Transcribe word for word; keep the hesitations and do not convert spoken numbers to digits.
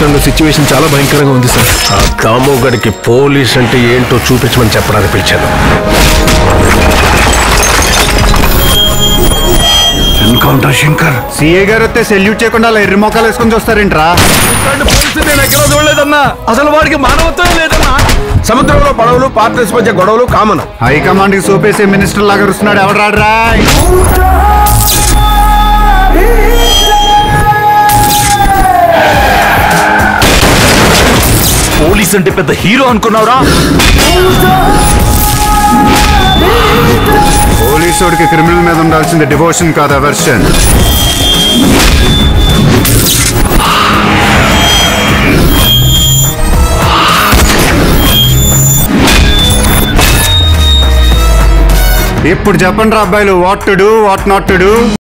నగరంలో సిచ్యువేషన్ చాలా భయంకరంగా ఉంది సార్. ఆ దామోగడికి పోలీస్ అంటే ఏంటో చూపించమని చెప్పడానికి పిలిచాను. ఎన్కౌంటర్ శంకర్. సిఏ గారు వస్తే సెల్యూట్ చేయకుండా అలా ఎర్రి మొక్కలు వేసుకొని చూస్తారేంట్రా? నేను ఎక్కడ చూడలేదన్నా. అసలు వాడికి మానవత్వం లేదన్నా. సముద్రంలో పడవలు పార్ట్నర్స్ మధ్య గొడవలు కామన్. హైకమాండ్ కి సోపేసే మినిస్టర్ లాగా వస్తున్నాడు. ఎవడు రాడరా? పోలీస్ అంటే పెద్ద హీరో అనుకున్నావురా? పోలీసుడికి క్రిమినల్ మీద ఉండాల్సింది డివోషన్ కాదు, అవర్షన్. ఇప్పుడు చెప్పండి రా అబ్బాయిలు, what to do what not to do.